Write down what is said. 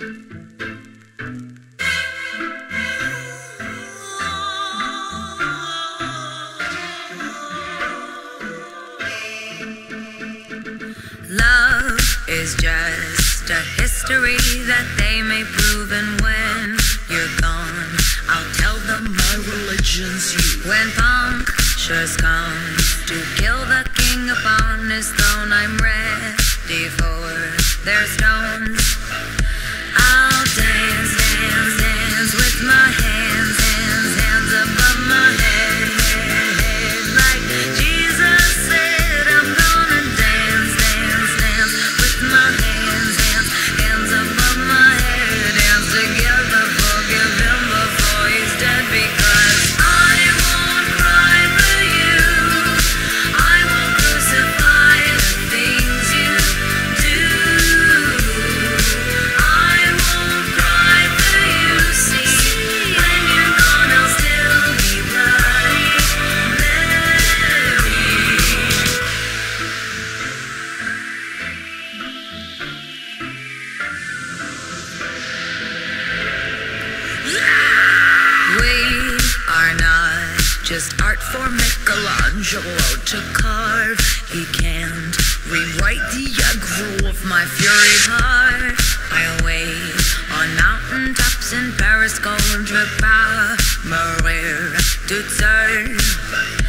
Love is just a history that they may prove, and when you're gone, I'll tell them my religion's you. When punctures come to kill the king upon his throne, I'm ready for their stones. I'll dance, dance, dance with my hands, hands, hands above my head, head, head, like Jesus said. I'm gonna dance, dance, dance with my hands, hands, hands above my head. Dance together, forgive him before he's dead, because I won't cry for you. I won't crucify the things you do. I won't cry for you, see. When you're gone, I'll still be bloody Mary. We are not just art for Michelangelo to carve. He can't rewrite the aggro of my fury heart. I wait on mountaintops in Paris, going to Maria to turn.